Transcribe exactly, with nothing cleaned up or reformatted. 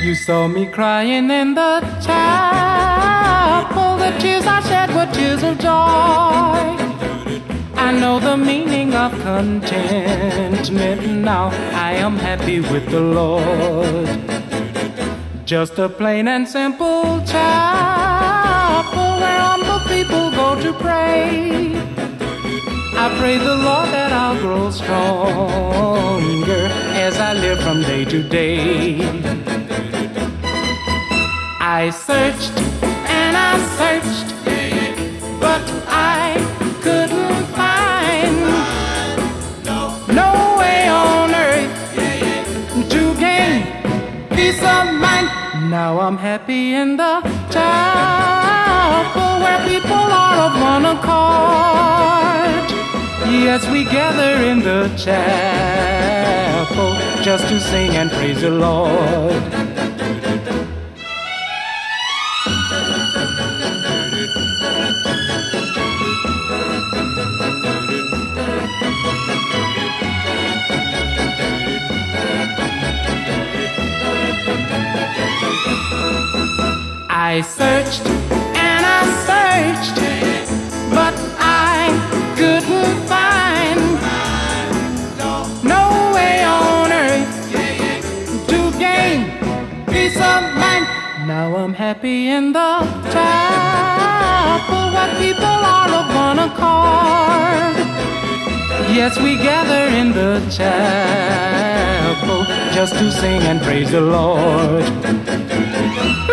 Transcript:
You saw me crying in the chapel. The tears I shed were tears of joy. I know the meaning of contentment now. I am happy with the Lord. Just a plain and simple chapel where humble people go to pray. I pray the Lord that I'll grow stronger as I live from day to day. I searched and I searched, but I couldn't find no way on earth to gain peace of mind. Now I'm happy in the chapel where people are of one accord. Yes, we gather in the chapel just to sing and praise the Lord. I searched and I searched, but I couldn't find no way on earth to gain peace of mind. Now I'm happy in the chapel where people are of one accord. Yes, we gather in the chapel just to sing and praise the Lord.